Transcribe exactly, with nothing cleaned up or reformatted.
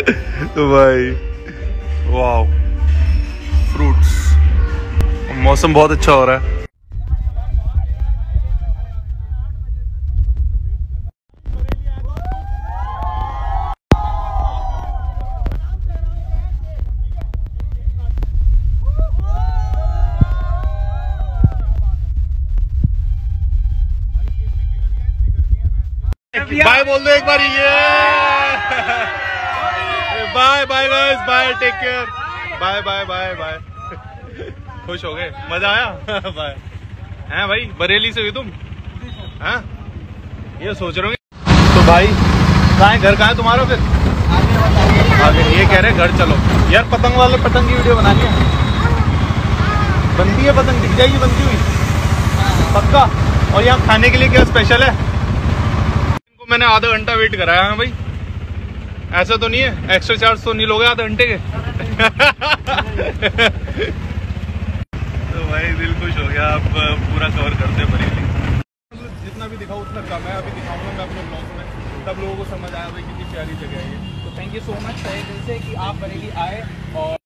तो भाई वाह, फ्रूट्स, मौसम बहुत अच्छा हो रहा है। बाय बोल दो एक बार, ये bye bye guys, bye, take care, bye bye bye bye. खुश हो गए, मजा आया? बाय। हैं भाई, बरेली से हुई तुम? हैं, ये सोच रहे हो? तो भाई कहाँ है घर, कहाँ है तुम्हारा फिर? आगे ये कह रहे घर चलो यार, पतंग वाले पतंग की वीडियो बनानी है। बनती है पतंग, दिख जाएगी बनती हुई पक्का। और यहाँ खाने के लिए क्या स्पेशल है? मैंने आधा घंटा वेट कराया है भाई, ऐसा तो नहीं है एक्स्ट्रा चार्ज तो नहीं लोगे आधे घंटे के? तो भाई दिल खुश हो गया, आप पूरा कवर करते बरेली। जितना भी दिखाऊं उतना कम है, अभी दिखाऊंगा मैं अपने ब्लॉग में, तब लोगों को समझ आया भाई कितनी प्यारी जगह है ये। तो थैंक यू सो मच तहे दिल से कि आप बरेली आए और